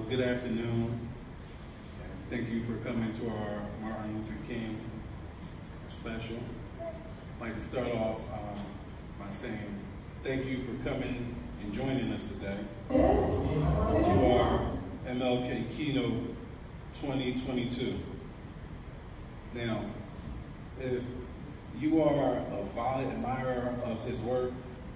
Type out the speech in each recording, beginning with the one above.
Good afternoon. Thank you for coming to our Martin Luther King special. I'd like to start off by saying thank you for coming and joining us today to our MLK Keynote 2022. Now, if you are a violent admirer of his work,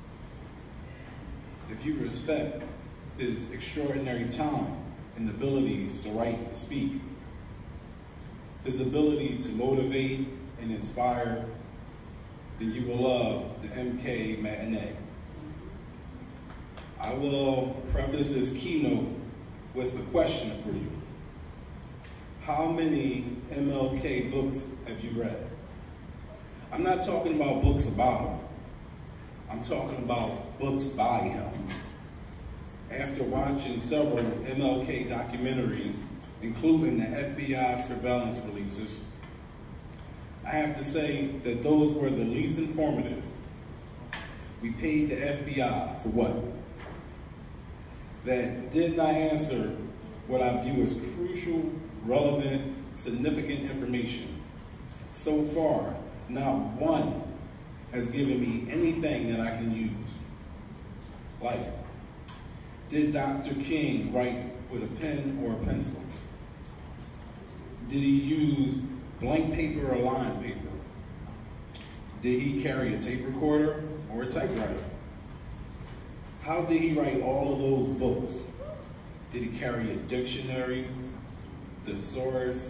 if you respect his extraordinary talent and abilities to write and speak, his ability to motivate and inspire, then you will love the MK Matinee. I will preface this keynote with a question for you. How many MLK books have you read? I'm not talking about books about him. I'm talking about books by him. After watching several MLK documentaries, including the FBI surveillance releases, I have to say that those were the least informative. We paid the FBI for what? That did not answer what I view as crucial, relevant, significant information. So far, not one has given me anything that I can use. Like, did Dr. King write with a pen or a pencil? Did he use blank paper or lined paper? Did he carry a tape recorder or a typewriter? How did he write all of those books? Did he carry a dictionary, thesaurus?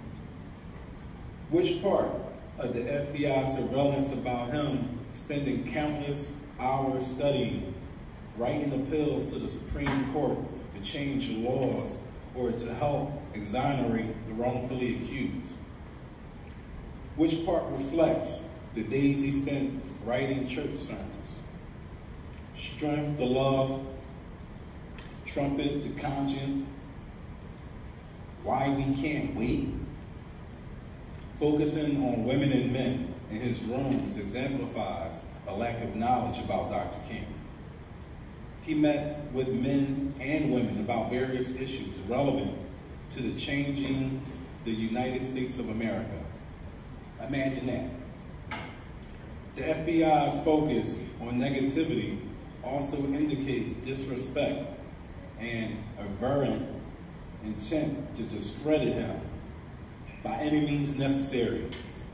Which part of the FBI surveillance about him spending countless hours studying, writing appeals to the Supreme Court to change laws or to help exonerate the wrongfully accused? Which part reflects the days he spent writing church sermons? Strength to love, trumpet to conscience, why we can't wait? Focusing on women and men in his rooms exemplifies a lack of knowledge about Dr. King. He met with men and women about various issues relevant to the changing the United States of America. Imagine that. The FBI's focus on negativity also indicates disrespect and a virulent intent to discredit him by any means necessary.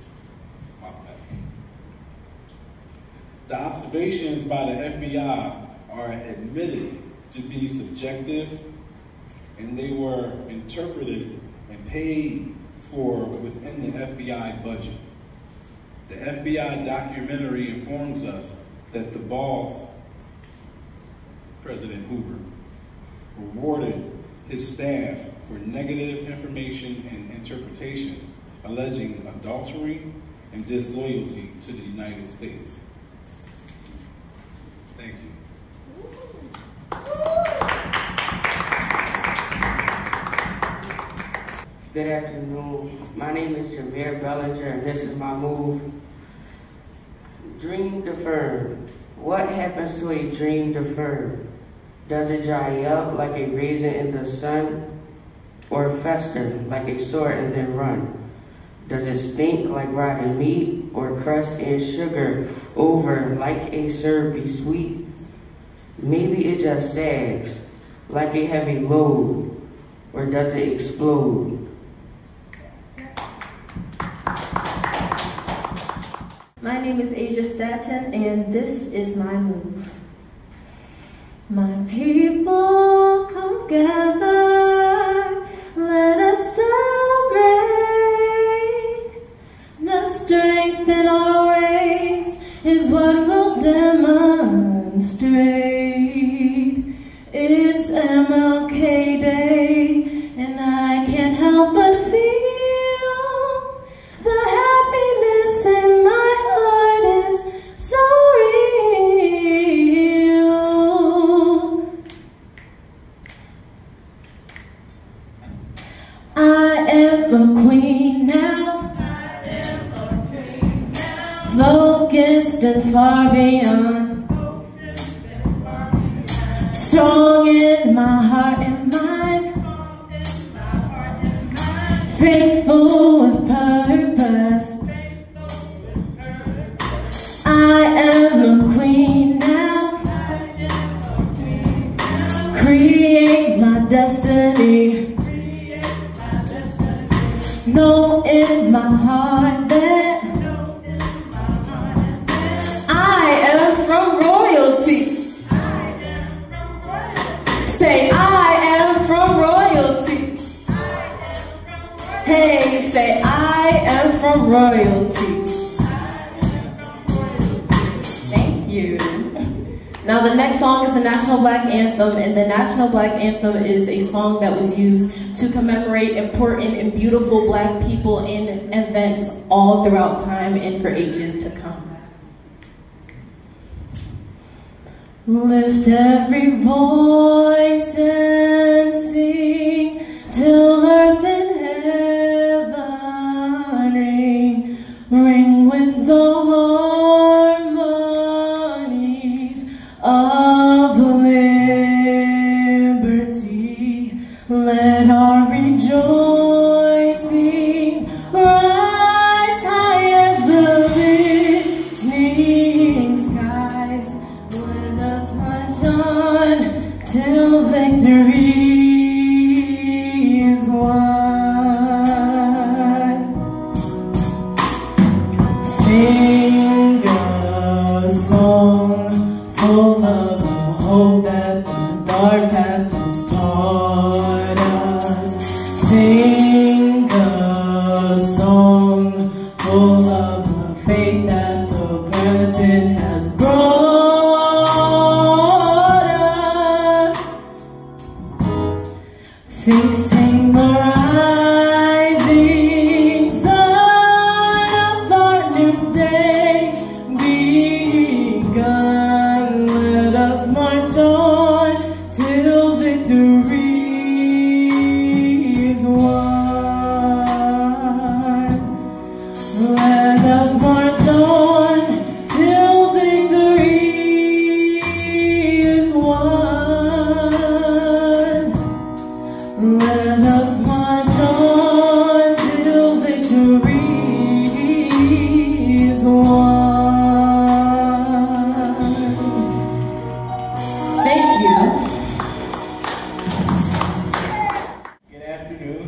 The observations by the FBI are admitted to be subjective, and they were interpreted and paid for within the FBI budget. The FBI documentary informs us that the boss, President Hoover, rewarded his staff for negative information and interpretations alleging adultery and disloyalty to the United States. Thank you. Good afternoon. My name is Jameer Bellinger, and this is my move. Dream deferred. What happens to a dream deferred? Does it dry up like a raisin in the sun, or fester like a sore and then run? Does it stink like rotten meat, or crust and sugar over like a syrupy sweet? Maybe it just sags like a heavy load, or does it explode? My name is Asia Staten, and this is my move. My people, come gather, let us celebrate. The strength in our race is what we'll demonstrate. It's MLK Day, and I can't help but feel the happiness in my heart is so real. I am a queen now, focused and far beyond, strong in my heart and mind, faithful with purpose. I am a queen now. Create my destiny. Know in my heart that I am from royalty. Say, I am from royalty. Hey, say, I am from royalty. Thank you. Now the next song is the National Black Anthem, and the National Black Anthem is a song that was used to commemorate important and beautiful Black people in events all throughout time and for ages to come. Lift every voice and sing till earth and heaven ring, ring with the harmonies of liberty. Let our rejoicing rise high as the listening skies. Let us march on till victory is won. Sing a song full of the hope that the dark past has taught us. Sing a song full of the faith that the present has brought us. Facing the rising sun of our new day begun. Let us march on till victory is won. Let us march on till victory is won. Let us march on till victory is won. Thank you. Good afternoon.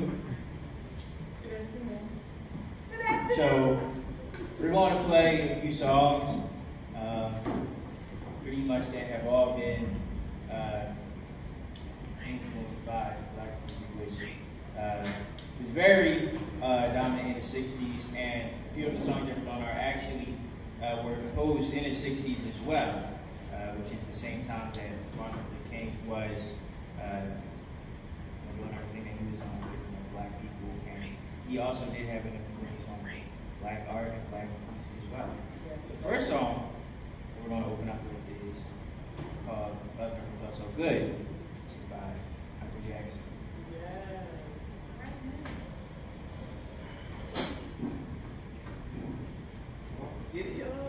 So, we're going to play a few songs, pretty much that have all been influenced by Black music, which was very dominant in the 60s, and a few of the songs that we're on are actually were composed in the 60s as well, which is the same time that Martin Luther King was doing everything that he was on with Black people, and he also did have an influence on Black art and Black music as well. The first song that we're going to open up with is called Love Never Felt So Good, which is by Michael Jackson. Get it, y'all.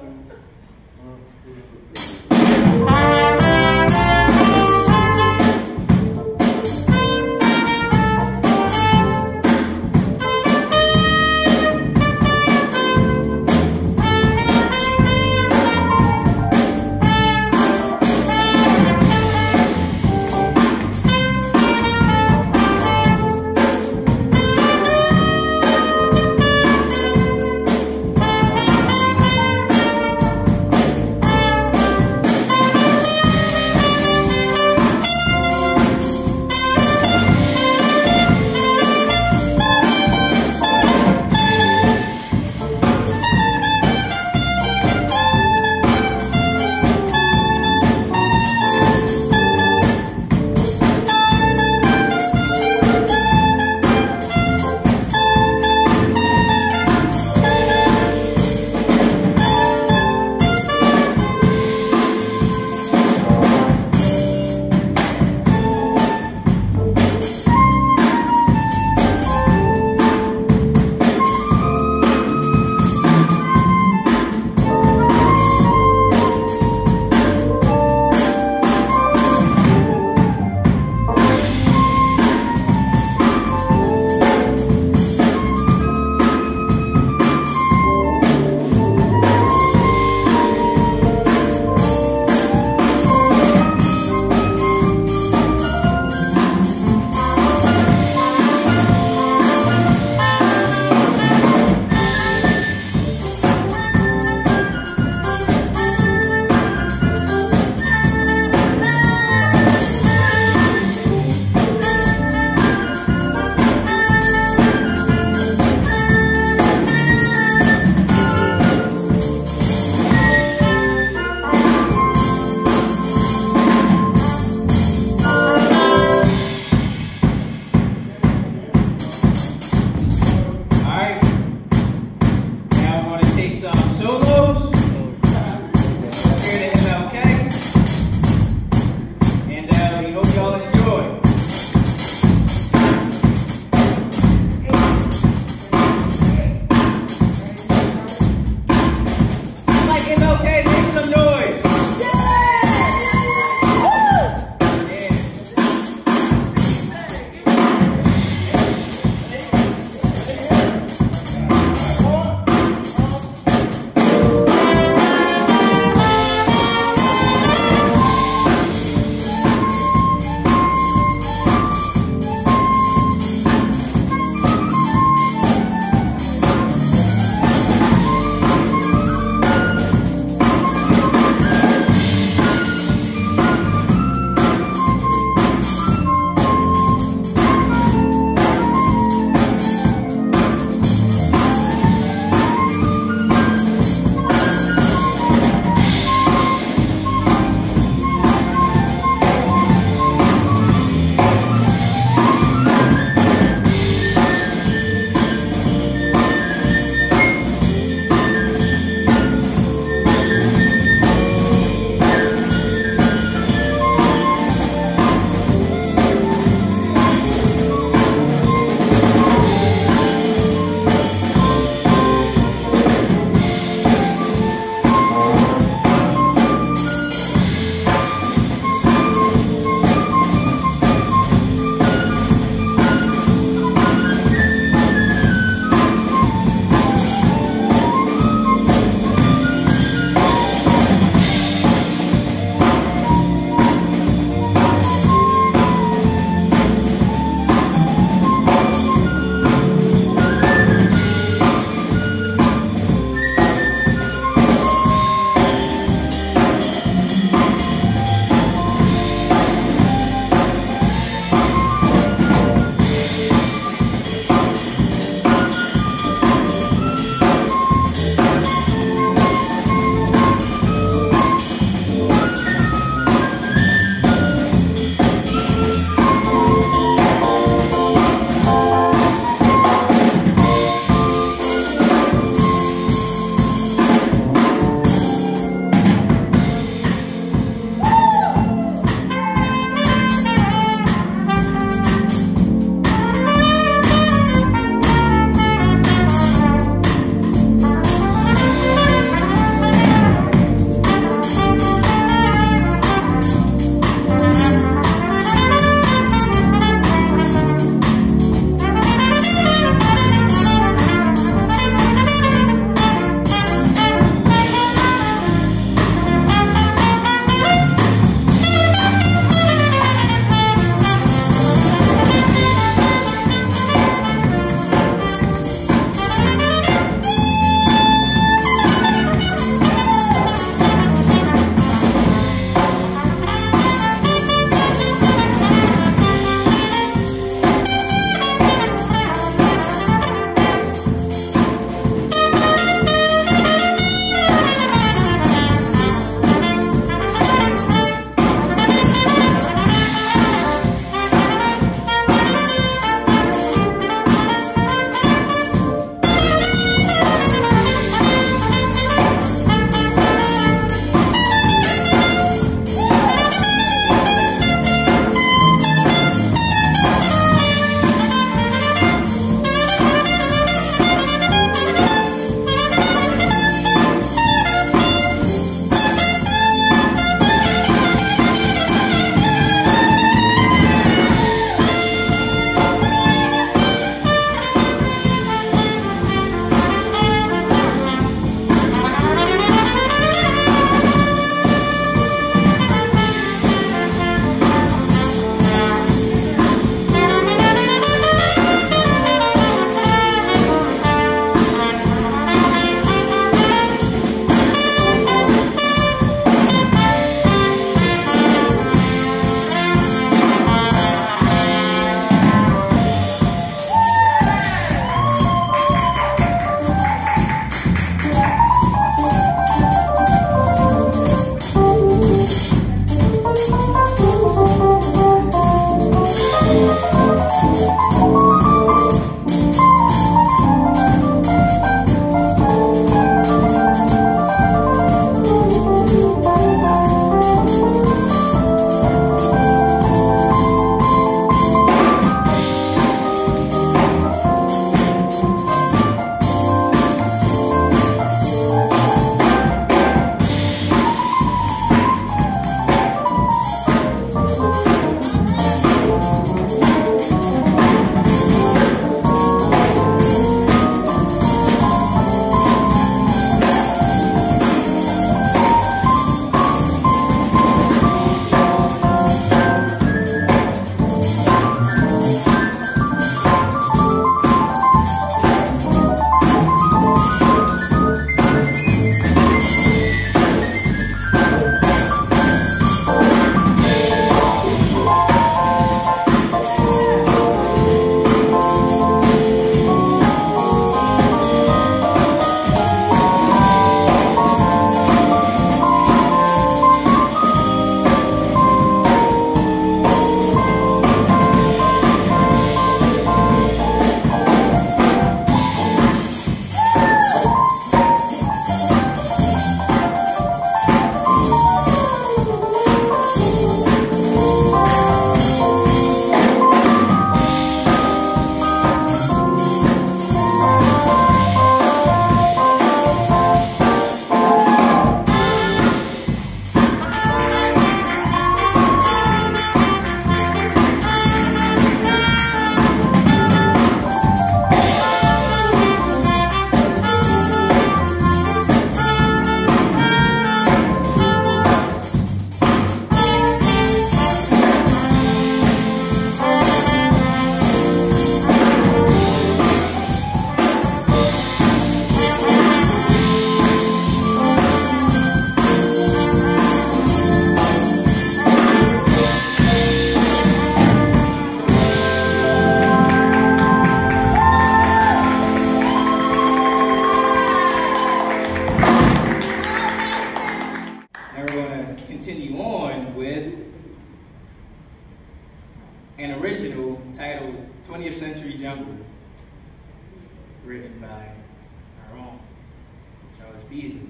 entitled 20th Century Jungle, written by our own Charles Beasley.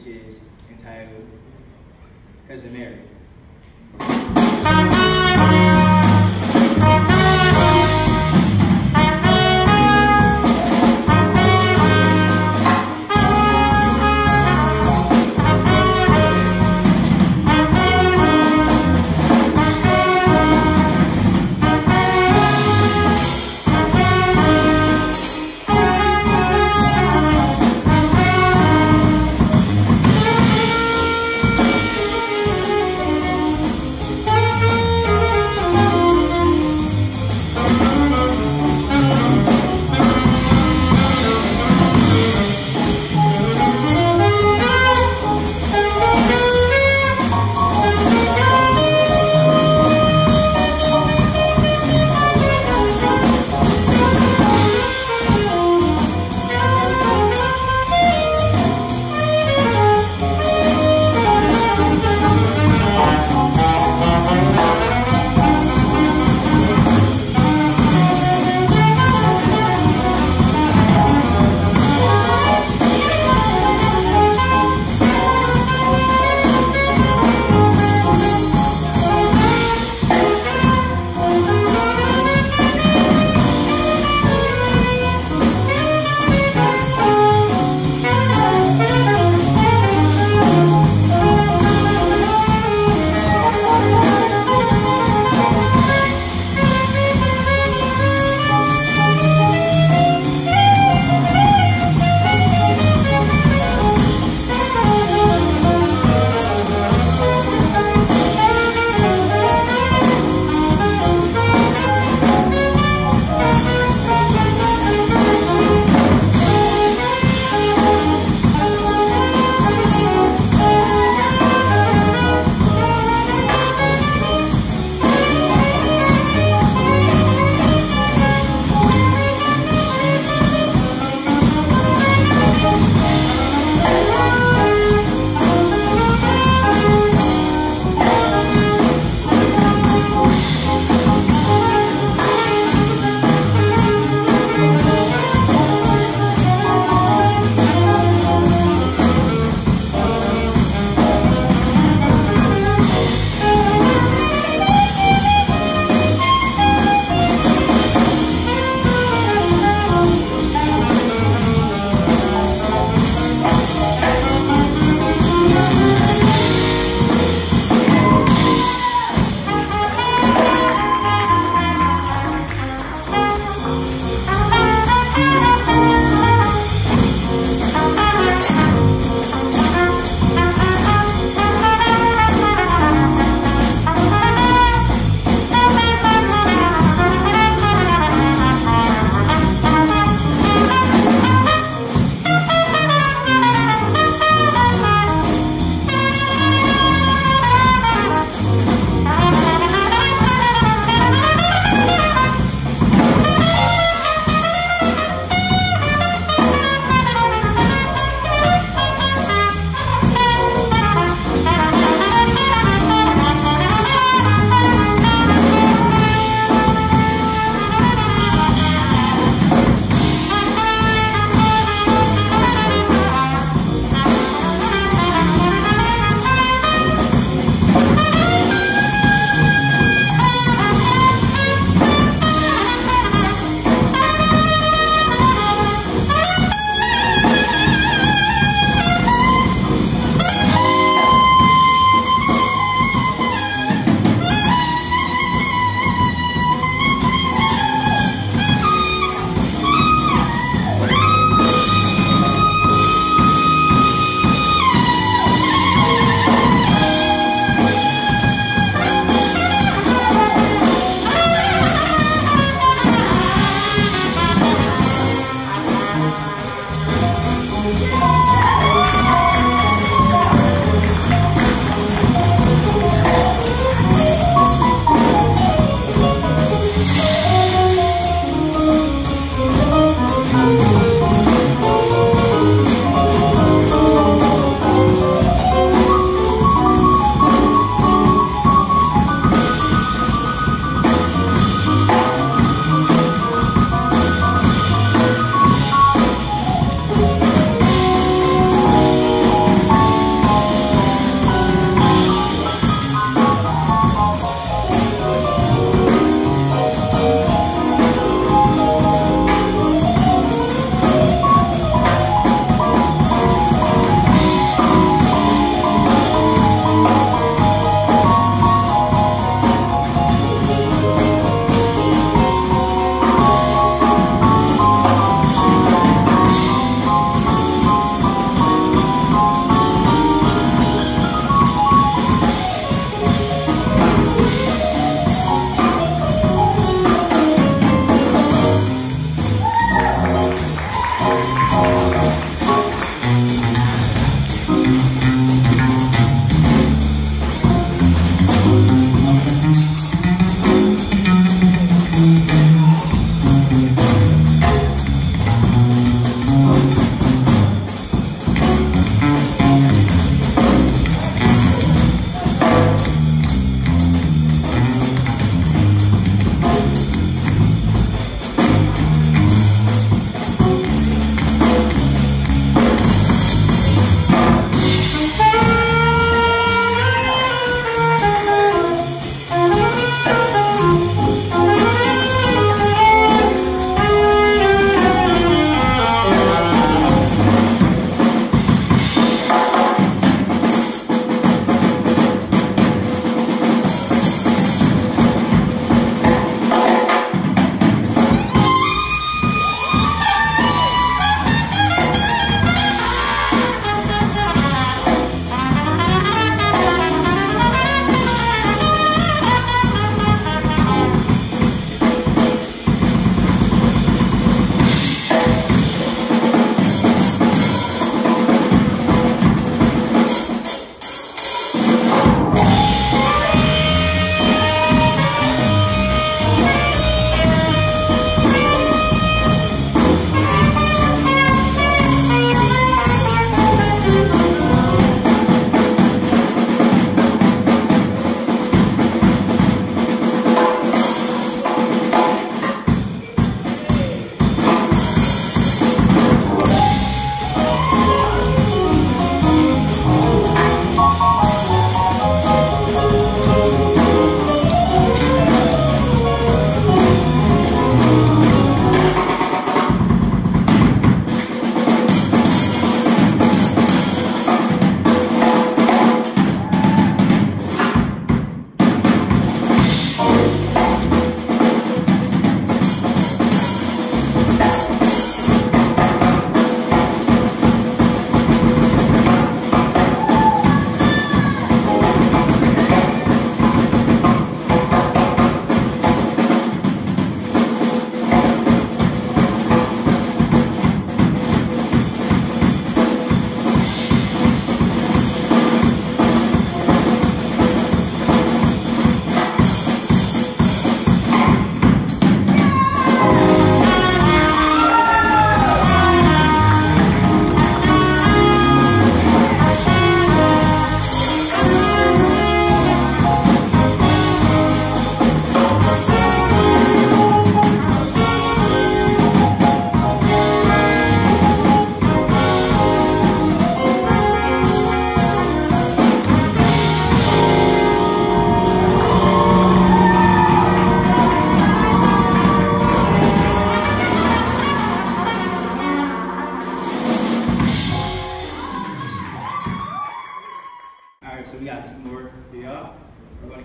which is entitled Cousin Mary.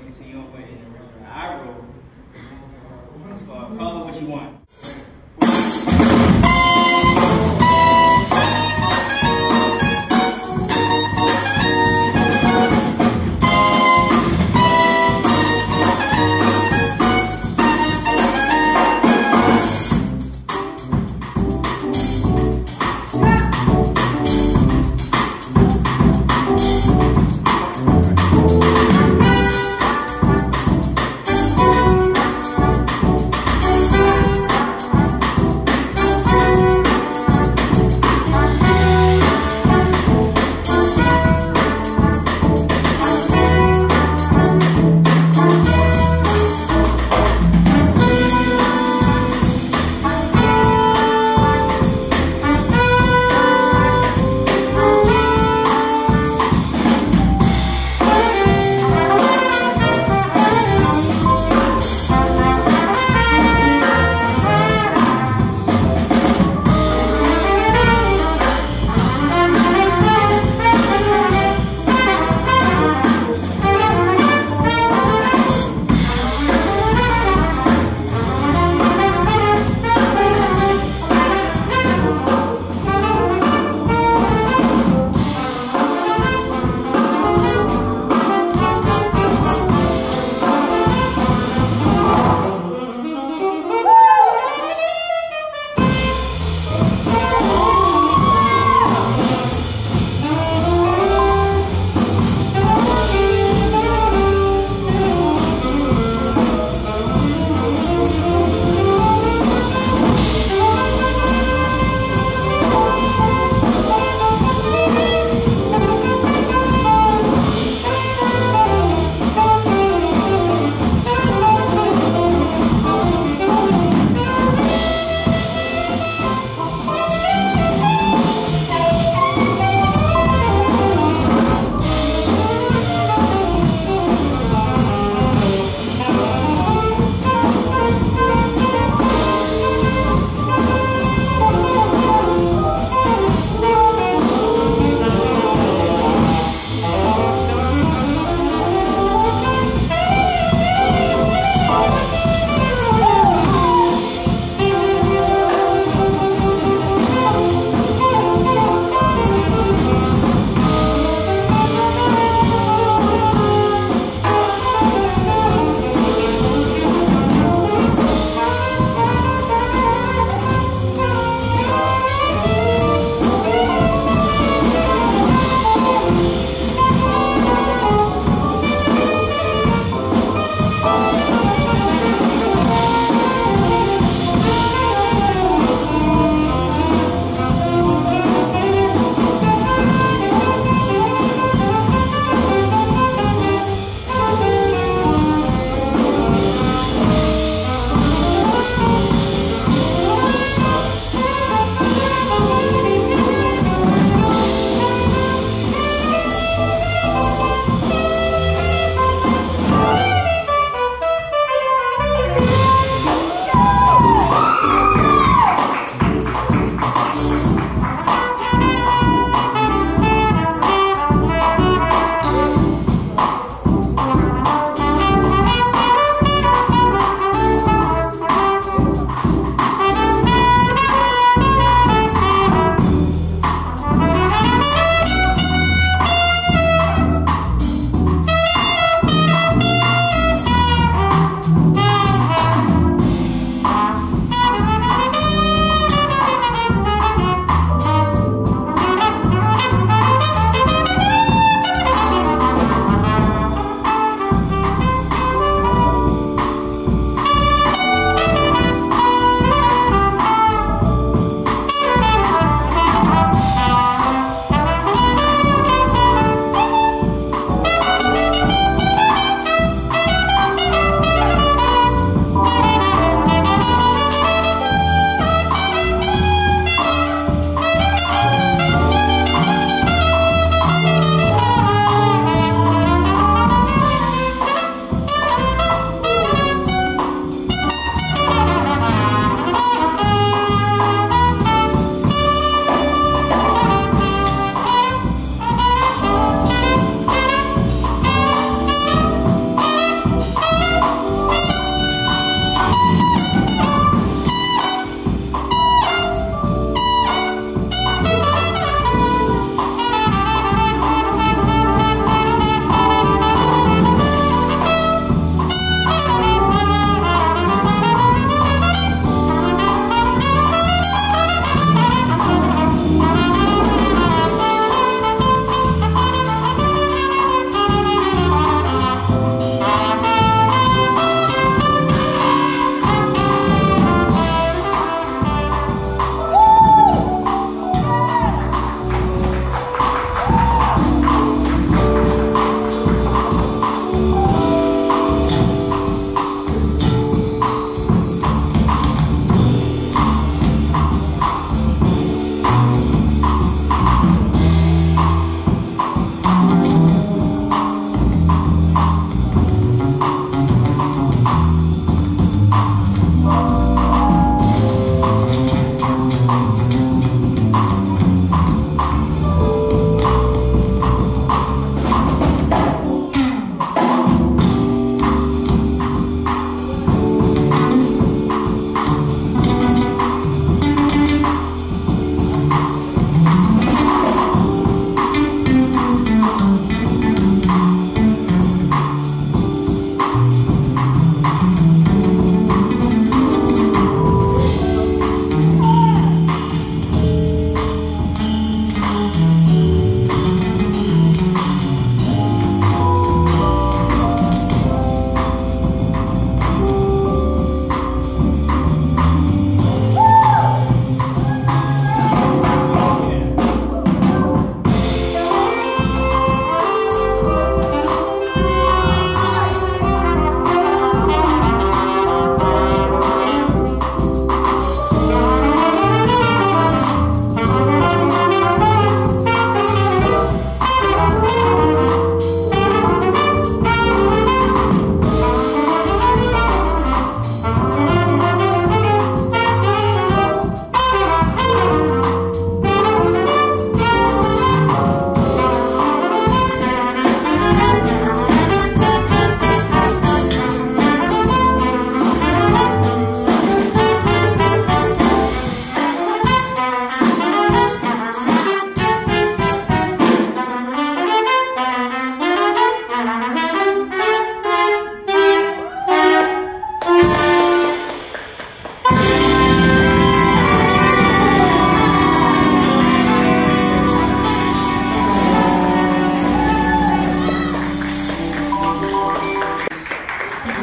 continue on with in the original that I wrote. It's called Call It What You Want.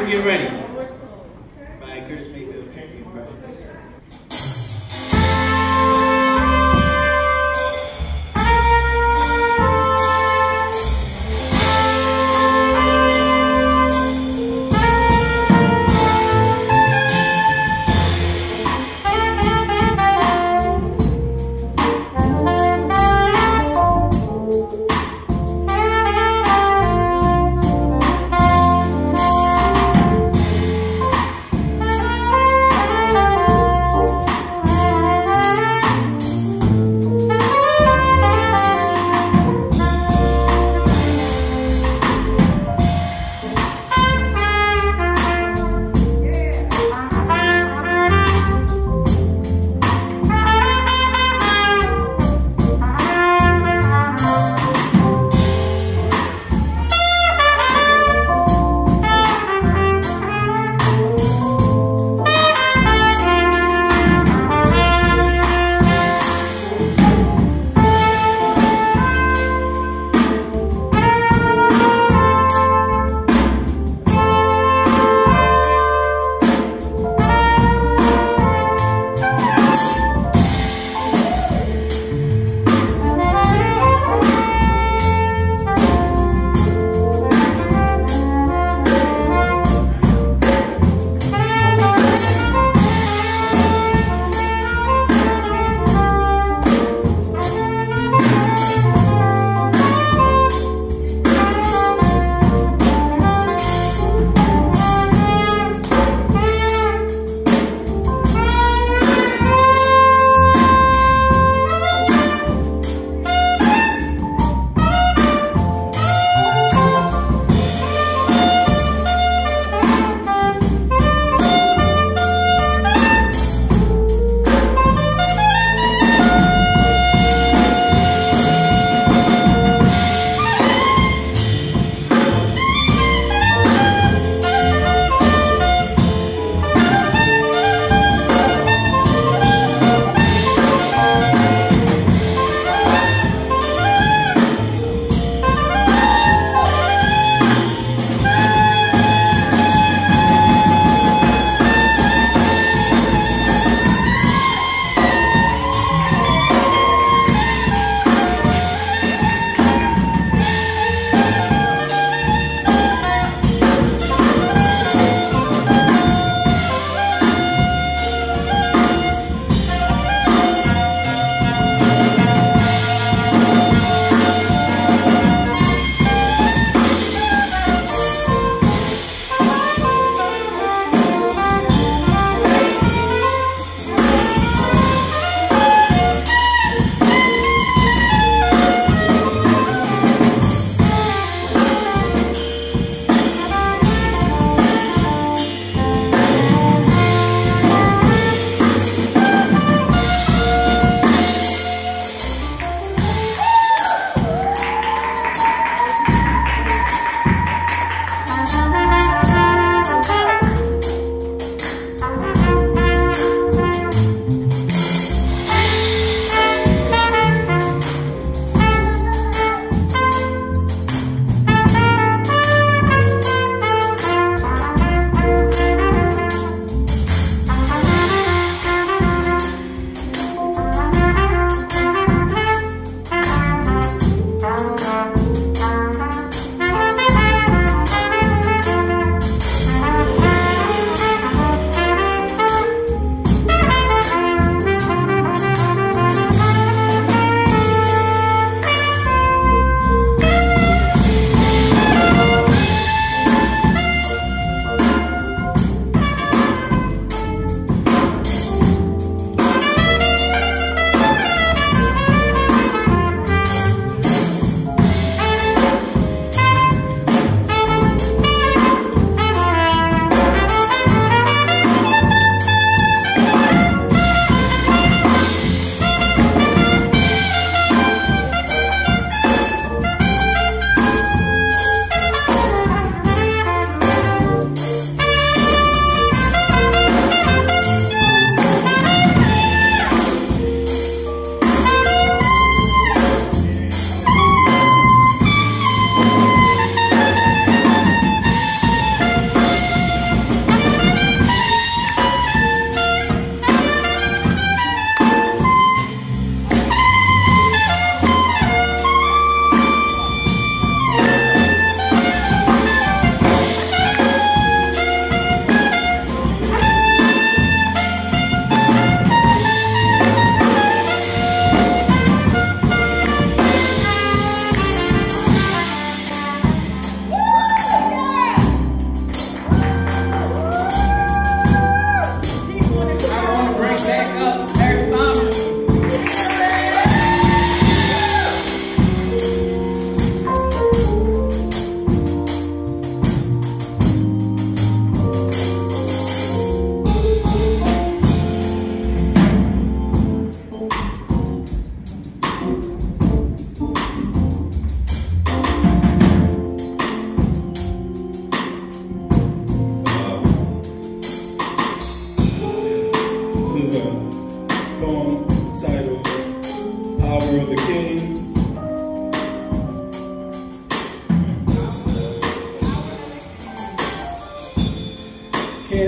Crew, get ready. By Curtis Mayfield, Champion Impressions.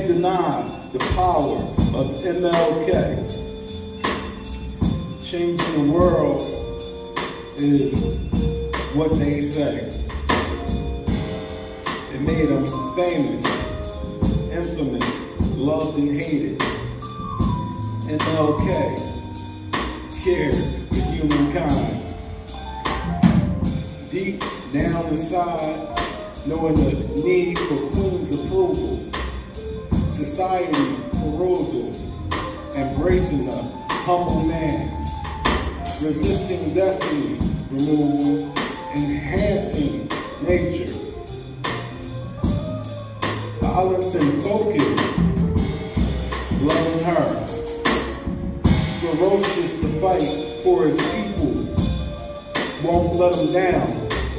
deny the power of MLK. Changing the world is what they say. It made them famous, infamous, loved and hated. MLK cared for humankind. Deep down inside, knowing the need for Queen's approval, society perusal, embracing the humble man, resisting destiny removal, enhancing nature, balance and focus, loving her, ferocious to fight for his people, won't let him down.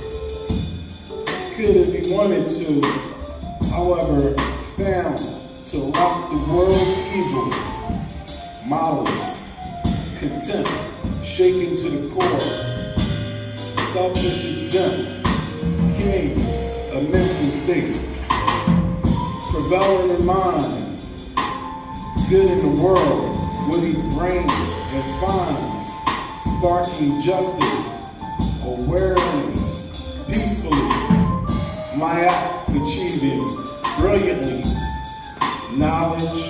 Could if he wanted to, however, found to rock the world's evil, malice, contempt, shaken to the core, selfish exempt, king, a mental state, prevailing in mind, good in the world, what he brings and finds, sparking justice, awareness, peacefully, my act achieving brilliantly, knowledge,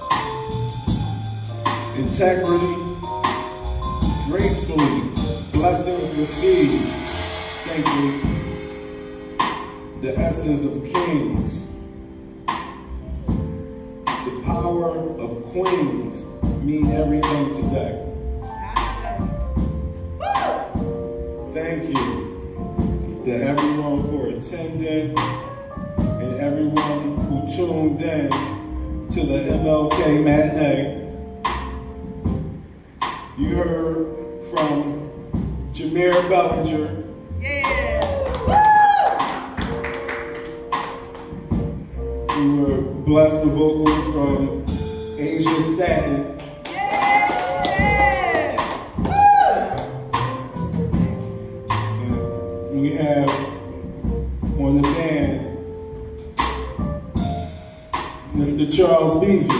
integrity, gracefully, blessings received, thankfully, the essence of kings, the power of queens mean everything today. Thank you to everyone for attending and everyone who tuned in to the MLK Matinee. You heard from Jameer Bellinger. Yeah! We were blessed with vocals from Asia Stanton. And we have on the band Mr. Charles Beasley.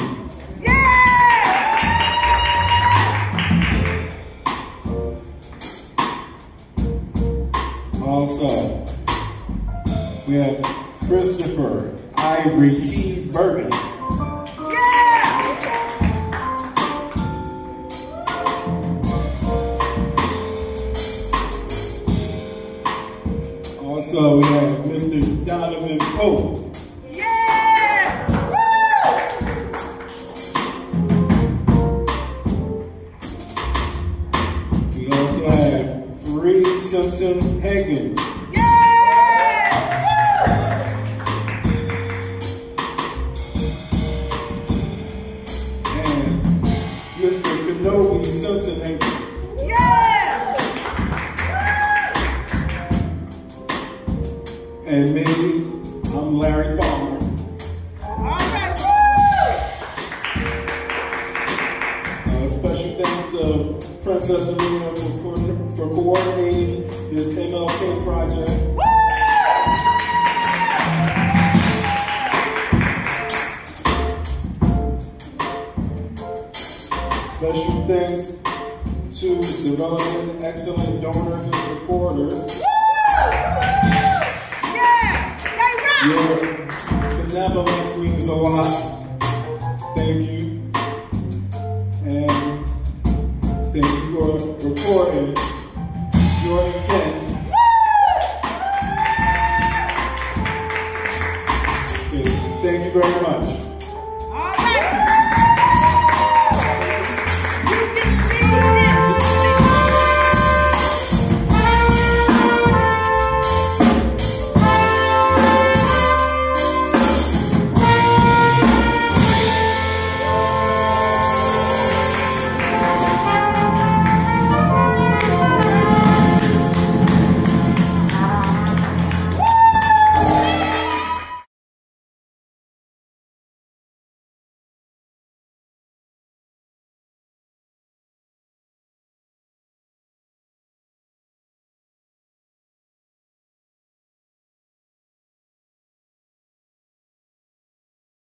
Also, we have Christopher Ivory Keys Bergen. Also, we have Mr. Donovan Pope. We also have Fareed Simpson Higgins. And Mr. Kenobi Simpson Higgins. And me, I'm Larry Palmer. Special thanks to Princess Alina for coordinating this MLK project. Special thanks to developing excellent donors and supporters. Your benevolence means a lot. Thank you. And thank you for recording Jordan Kent. Okay, thank you very much.